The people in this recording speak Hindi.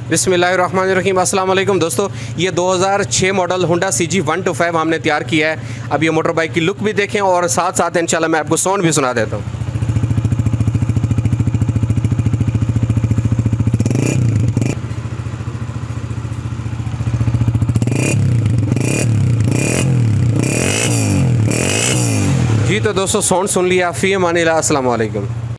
बिस्मिल्लाहिर्रहमानिर्रहीम। अस्सलाम वालेकुम दोस्तों, ये 2006 मॉडल होंडा CG 125 हमने तैयार किया है। अब ये मोटर बाइक की लुक भी देखें और साथ साथ इंशाल्लाह मैं आपको साउंड भी सुना देता हूँ। जी तो दोस्तों, साउंड सुन लिया। फ़ी अमानिल्लाह, अस्सलाम वालेकुम।